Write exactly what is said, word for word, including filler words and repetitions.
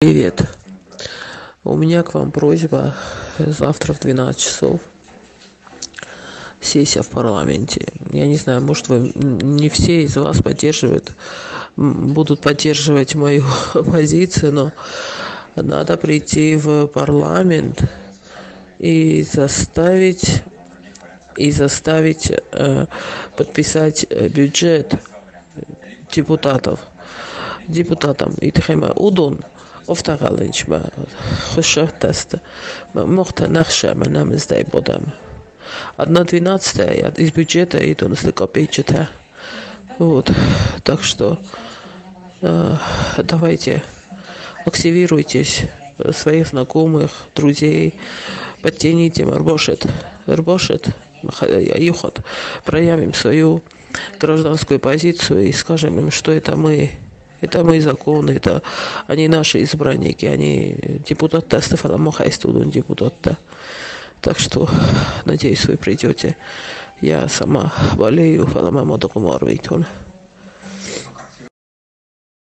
Привет. У меня к вам просьба. Завтра в двенадцать часов сессия в парламенте. Я не знаю, может, вы не все из вас поддерживают, будут поддерживать мою позицию, но надо прийти в парламент и заставить и заставить э, подписать бюджет депутатов депутатам. И тхема удон офтагаличба хошахтаста мохта нахшама нам издай бодам. Одна двенадцатая из бюджета и он если копейчатая. Вот. Так что э, давайте активируйтесь, своих знакомых, друзей, подтяните марбошет, рбошет, юхот, проявим свою гражданскую позицию и скажем им, что это мы, это мы законы, это они наши избранники, они депутаты Стефана Мохайстудун депутата. Так что, надеюсь, вы придете. Я сама болею, фаламама докумарвейтон.